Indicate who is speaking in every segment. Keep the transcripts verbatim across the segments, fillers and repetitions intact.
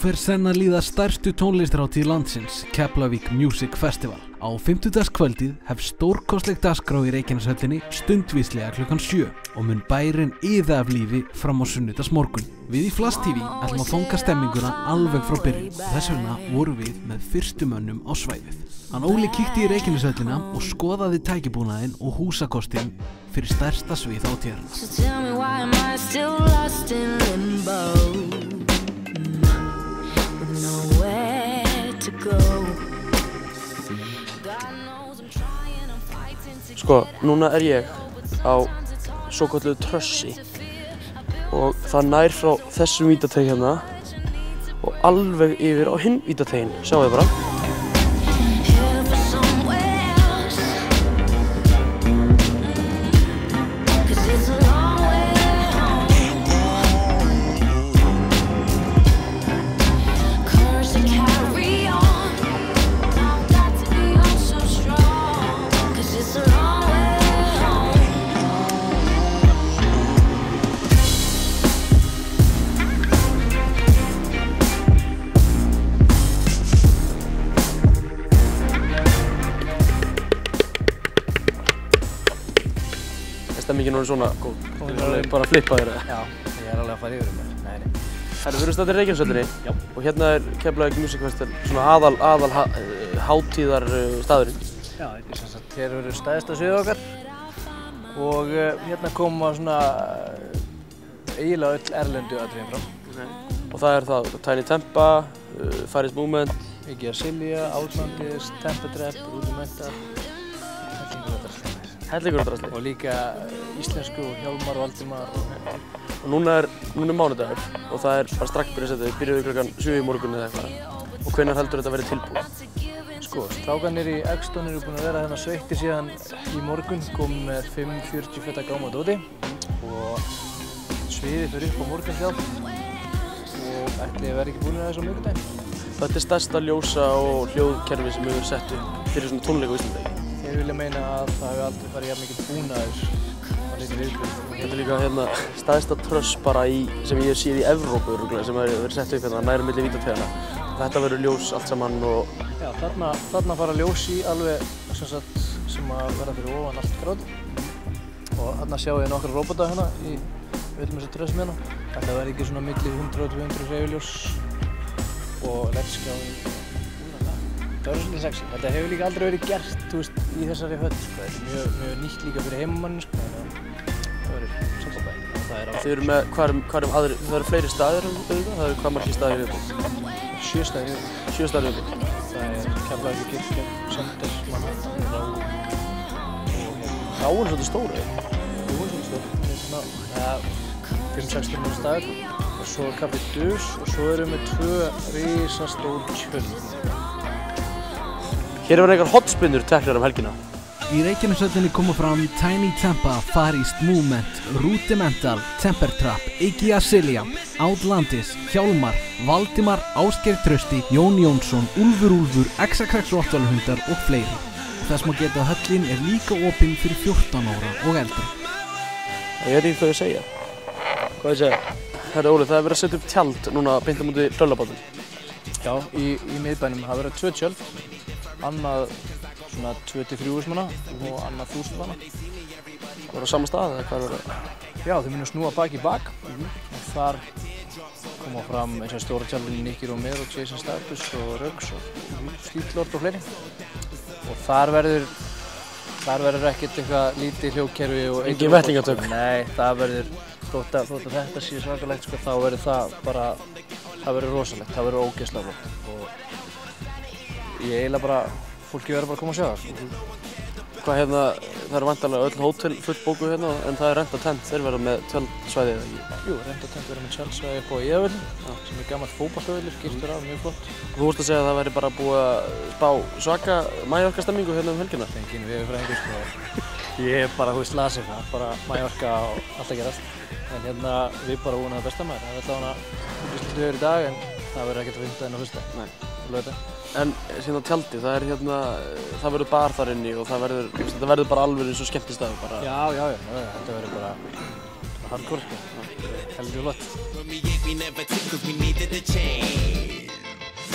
Speaker 1: fer senn að líða stærstu tónlistarhátíð landsins, Keflavík Music Festival. Á fimmtudagskvöldið hefst stórkostleg dagskrá í Reykjaneshöllinni stundvíslega klukkan sjö og mun bærinn iða af lífi fram á sunnudagsmorgun. Við í Flash T V ætlum að fanga stemminguna alveg frá byrjun. Þess vegna vorum við með fyrstu mönnum á svæðið. Hann Óli kíkti í Reykjaneshöllina og skoðaði tækibúnaðinn og húsakostinn fyrir stærsta svið hátíðarinnar.
Speaker 2: Sko, núna er ég á svokölluðu trössi og það nær frá þessum vítateig hérna og alveg yfir á hinn vítateginn, sjáu þið bara. Stemmingin er svona góð. Þú er alveg bara að flippa þér eða?
Speaker 3: Já, ég er alveg að fara yfir um mér. Nei, nei.
Speaker 2: Herru, við erum staddir í Reykjaneshöllinni.
Speaker 3: Já.
Speaker 2: Og hérna er Keflavík Music Festival, svona aðal, aðal ha, hátíðar staðurinn.
Speaker 3: Já, þetta er sem sagt, hér verður stærsta sviðið okkar og uh, hérna koma svona uh, eiginlega öll erlendu atriðin fram.
Speaker 2: Okay. Og það er það Tiny Tempa, uh, Faris Movement,
Speaker 3: Iggy Azalea, Outlandis, Tempa Trap, Rudimental,
Speaker 2: hellingur og drasli.
Speaker 3: Og líka íslensku og Hjálmar, Valdimar og...
Speaker 2: Og núna er, núna er mánudagur og það er bara strax byrjað að setja, við byrjuðum klukkan sjö í morgun eða eitthvað. Og hvenær heldur þetta að vera tilbúið?
Speaker 3: Sko, strákarnir í Exton eru búin að vera hérna sveittir síðan í morgun, komið með fimm fjörutíu feta gáma dóti og sviðið fyrir upp á morgun sjálf og ætli verði ekki búin að þessu á miðvikudaginn.
Speaker 2: Þetta er stærsta ljósa og hljóðkerfi sem við höfum sett upp fyrir svona tónleika á Íslandi.
Speaker 3: Þeir vilja meina að það hefur aldrei farið jafn mikið búnaður á litlu viðbyrði.
Speaker 2: Þetta er líka hérna stærsta tröss bara í, sem ég hef séð í Evrópu örugglega, sem hefur verið sett upp hérna næra milli vítategjanna. Þetta verður ljós allt saman og...
Speaker 3: Já, þarna, þarna fara ljós í alveg sem, sagt, sem að verða fyrir ofan allt grátt. Og þarna sjáum við nokkra róbota hérna í öllum þessu trössum hérna. Þetta verður ekki svona milli hundrað og tvö hundruð hreyfiljós og L E D-skjá. Það verður svolítið sexy. Þetta hefur líka aldrei verið gert, þú veist, í þessari höll, sko. Þetta er mjög, mjög nýtt líka fyrir heimamanni, sko. Það verður sexy bæ. Það er á...
Speaker 2: Þið eru með, hvað eru aðri, það eru fleiri staðir auðvitað? Það eru hvað margir staðir viðbúið?
Speaker 3: Sjö staðir viðbúið.
Speaker 2: Sjö staðir viðbúið.
Speaker 3: Það er Keflavík kirkja, Sender, Manhattan, Rá og hérna...
Speaker 2: Ráin er svolítið stór, eða?
Speaker 3: Jú, svolítið stór. Þetta er svona, ja, fimm sex hundruð staðir. Og svo er Kaffi Dus og svo erum við tvö risastór tjöld.
Speaker 2: Hér er einhver hotspinnur teknar um helgina.
Speaker 1: Í Reykjaneshöllinni koma fram Tiny Tempa, Faris Movement, Rudimental, Tempa Trap, Iggy Azalea, Outlandis, Hjálmar, Valdimar, Ásgeir Trausti, Jón Jónsson, Úlfur Úlfur, X X X Rottweilerhundar og fleiri. Þess má geta að höllin er líka opin fyrir fjórtán ára og eldri.
Speaker 2: Ég veit ekki hvað ég segja. Hvað ég segja? Herra Óli, það er verið að setja upp tjald núna beint á móti Tröllabátum.
Speaker 3: Já, í, í miðbænum hafa verið tvö tjöld. Annað svona tvö til þrjú þúsund manna og annað þúsund manna.
Speaker 2: Það var á sama stað eða hvað er það?
Speaker 3: Já, þau munum snúa bak í bak mm-hmm. og þar koma fram eins og stóra tjaldin Nicky Romero, Jason Status og Ruggs og mm-hmm. Street Lord og fleiri. Og þar verður, þar verður ekkert eitthvað lítið hljóðkerfi og...
Speaker 2: Engin vettingatök?
Speaker 3: Nei, það verður, þótt að, þótt að þetta sé svakalegt, sko, þá verður það bara, það verður rosalegt, það verður ógeðslega flott. Ég eiginlega bara, fólki verður bara að koma að sjá það, sko.
Speaker 2: Hvað hérna, það eru væntanlega öll hótel fullbókuð hérna, en það er Rent a Tent, þeir verða með tjaldsvæði eða ekki?
Speaker 3: Jú, Rent a Tent verður með tjaldsvæði upp á Iðavöllum, sem er gamall fótboltavöllur, giltur af, mjög flott.
Speaker 2: Þú vorst að segja að það væri bara búið að spá svaka Mallorca stemmingu hérna um helgina?
Speaker 3: Engin veðurfræðingur, sko. Ég er bara, þú veist, lasið það, bara Mallorca og allt að gerast. En hérna, við bara vonum það besta maður. Það er allavega íslenskt veður í dag, en það verður ekkert að vinda en á föstudag. Nei.
Speaker 2: En hérna tjaldið, það er hérna, það verður bar þar inni og það verður, þetta verður bara alveg eins og skemmtistaður bara.
Speaker 3: Já, já, já, þetta verður bara hardcore, sko. Heldur flott.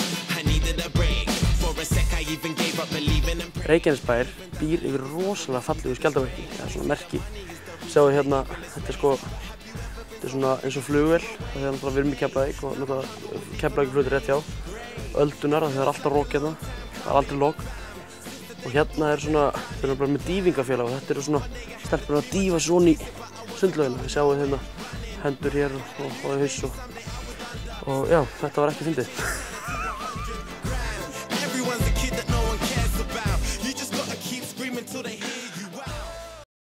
Speaker 2: Reykjanesbær býr yfir rosalega fallegu skjaldarmerki, eða svona merki. Sjáu hérna, þetta er sko, þetta er svona eins og flugvél, það er náttúrulega við erum í Keflavík og náttúrulega Keflavíkurflugvöllur rétt hjá. Öldunar, það er alltaf rok hérna, það er aldrei lok. Og hérna er svona, þau eru bara með dýfingafélag og þetta eru svona stelpur að dýfa svona í sundlaugina. Við sjáum hérna hendur hér og, og, og í haus og, og já, þetta var ekki fyndið.